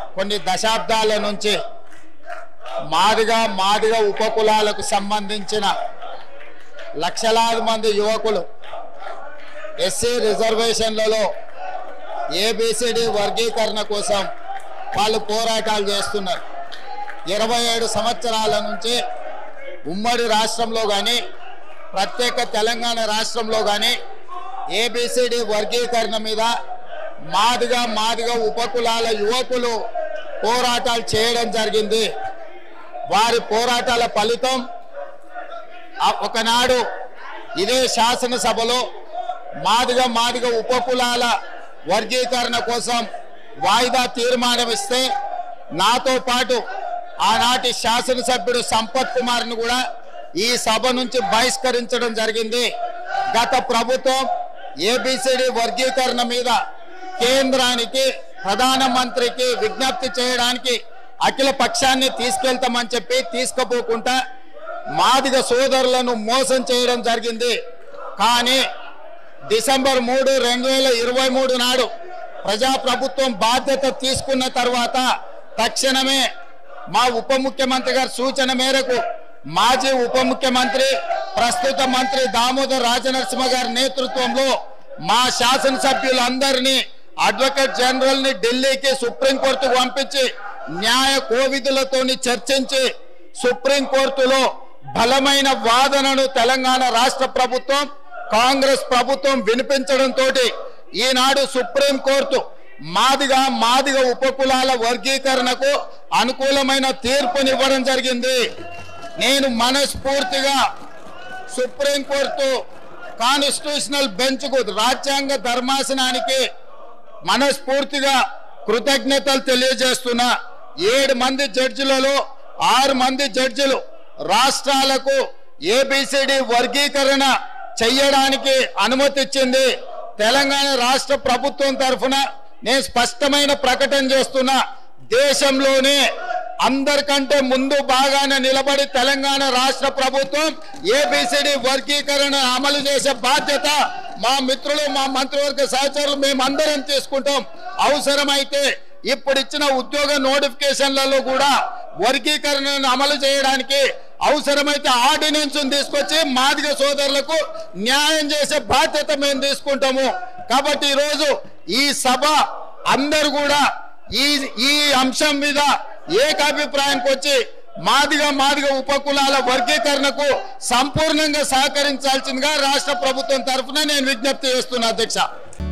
కొన్ని దశాబ్దాల నుంచి మాదిగ ఉపకులాలకు సంబంధించిన లక్షలాది మంది యువకులు ఎస్సీ రిజర్వేషన్లలో ఏబిసిడి వర్గీకరణ కోసం వాళ్ళు పోరాటాలు చేస్తున్నారు. 27 సంవత్సరాల నుంచి ఉమ్మడి రాష్ట్రంలో కానీ ప్రత్యేక తెలంగాణ రాష్ట్రంలో కానీ ఏబిసిడి వర్గీకరణ మీద మాదిగ ఉపకులాల యువకులు పోరాటాలు చేయడం జరిగింది. వారి పోరాటాల ఫలితం ఒకనాడు ఇదే శాసనసభలో మాదిగ ఉపకులాల వర్గీకరణ కోసం వాయిదా తీర్మానం ఇస్తే నాతో పాటు ఆనాటి శాసనసభ్యుడు సంపత్ కుమార్ను కూడా ఈ సభ నుంచి బహిష్కరించడం జరిగింది. గత ప్రభుత్వం ఏబిసిడి వర్గీకరణ మీద కేంద్రానికి ప్రధానమంత్రికి విజ్ఞప్తి చేయడానికి అఖిల పక్షాన్ని తీసుకెళ్తామని చెప్పి తీసుకుపోకుండా మాదిగ సోదరులను మోసం చేయడం జరిగింది. కానీ డిసెంబర్ 3, 2023 నాడు ప్రజాప్రభుత్వం బాధ్యత తీసుకున్న తర్వాత తక్షణమే మా ఉప ముఖ్యమంత్రి గారి సూచన మేరకు మాజీ ఉప ముఖ్యమంత్రి ప్రస్తుత మంత్రి దామోదర్ రాజనరసింహ గారి నేతృత్వంలో మా శాసనసభ్యులందరినీ అడ్వకేట్ జనరల్ ని ఢిల్లీకి సుప్రీంకోర్టుకు పంపించి న్యాయ కోవిదులతోని చర్చించి సుప్రీంకోర్టులో బలమైన వాదనను తెలంగాణ రాష్ట్ర ప్రభుత్వం కాంగ్రెస్ ప్రభుత్వం వినిపించడంతో ఈనాడు సుప్రీంకోర్టు మాదిగ ఉపకులాల వర్గీకరణకు అనుకూలమైన తీర్పునివ్వడం జరిగింది. నేను మనస్ఫూర్తిగా సుప్రీంకోర్టు కాన్స్టిట్యూషనల్ బెంచ్ కు రాజ్యాంగ ధర్మాసనానికి మనస్ఫూర్తిగా కృతజ్ఞతలు తెలియజేస్తున్నా. 7 మంది జడ్జిలలో 6 మంది జడ్జిలు రాష్ట్రాలకు ఏబిసిడి వర్గీకరణ చెయ్యడానికి అనుమతి ఇచ్చింది. తెలంగాణ రాష్ట్ర ప్రభుత్వం తరఫున నేను స్పష్టమైన ప్రకటన చేస్తున్నా. దేశంలోనే అందరికంటే ముందు బాగానే నిలబడి తెలంగాణ రాష్ట్ర ప్రభుత్వం ఏబిసిడి వర్గీకరణ అమలు చేసే బాధ్యత మా మిత్రులు మా మంత్రివర్గ సహచరులు మేమందరం తీసుకుంటాం. అవసరమైతే ఇప్పుడు ఇచ్చిన ఉద్యోగ నోటిఫికేషన్లలో కూడా వర్గీకరణను అమలు చేయడానికి అవసరమైతే ఆర్డినెన్స్ తీసుకొచ్చి మాదిగ సోదరులకు న్యాయం చేసే బాధ్యత మేము తీసుకుంటాము. కాబట్టి ఈరోజు ఈ సభ అందరూ కూడా ఈ అంశం మీద ఏకాభిప్రాయానికి వచ్చి మాదిగ ఉపకులాల వర్గీకరణకు సంపూర్ణంగా సహకరించాల్సిందిగా రాష్ట్ర ప్రభుత్వం తరఫున నేను విజ్ఞప్తి చేస్తున్నా అధ్యక్ష.